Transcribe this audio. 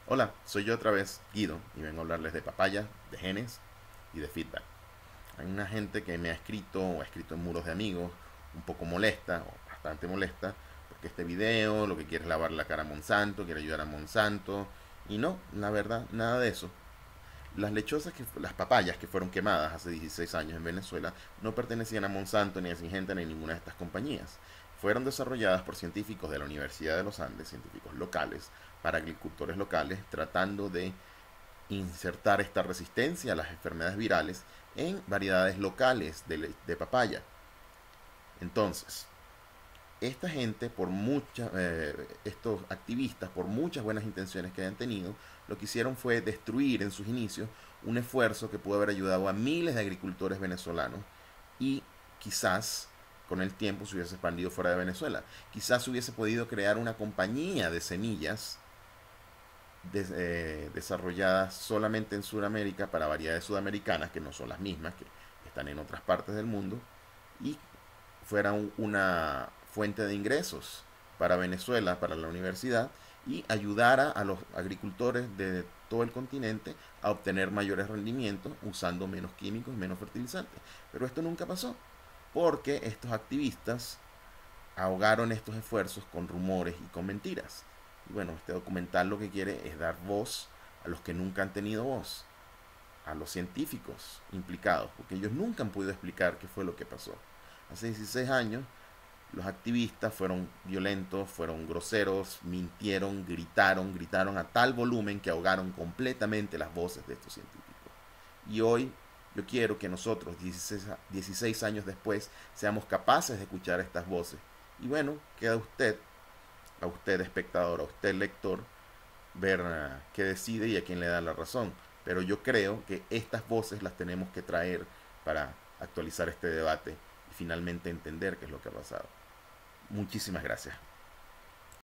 Hola, soy yo otra vez, Guido, y vengo a hablarles de papaya, de genes y de feedback. Hay una gente que me ha escrito o ha escrito en muros de amigos, un poco molesta o bastante molesta, porque este video lo que quiere es lavar la cara a Monsanto, quiere ayudar a Monsanto, y no, la verdad, nada de eso. Las papayas que fueron quemadas hace 16 años en Venezuela no pertenecían a Monsanto ni a Syngenta ni a ninguna de estas compañías. Fueron desarrolladas por científicos de la Universidad de los Andes, científicos locales, para agricultores locales, tratando de insertar esta resistencia a las enfermedades virales en variedades locales de papaya. Entonces, esta gente, estos activistas, por muchas buenas intenciones que hayan tenido, lo que hicieron fue destruir en sus inicios un esfuerzo que pudo haber ayudado a miles de agricultores venezolanos y quizás con el tiempo se hubiese expandido fuera de Venezuela. Quizás hubiese podido crear una compañía de semillas desarrolladas solamente en Sudamérica para variedades sudamericanas que no son las mismas, que están en otras partes del mundo, y fuera una fuente de ingresos para Venezuela, para la universidad, y ayudara a los agricultores de todo el continente a obtener mayores rendimientos usando menos químicos y menos fertilizantes. Pero esto nunca pasó, porque estos activistas ahogaron estos esfuerzos con rumores y con mentiras. Y bueno, este documental lo que quiere es dar voz a los que nunca han tenido voz, a los científicos implicados, porque ellos nunca han podido explicar qué fue lo que pasó. Hace 16 años los activistas fueron violentos, fueron groseros, mintieron, gritaron a tal volumen que ahogaron completamente las voces de estos científicos. Y hoy yo quiero que nosotros, 16 años después, seamos capaces de escuchar estas voces. Y bueno, queda a usted espectador, a usted lector, ver qué decide y a quién le da la razón. Pero yo creo que estas voces las tenemos que traer para actualizar este debate y finalmente entender qué es lo que ha pasado. Muchísimas gracias.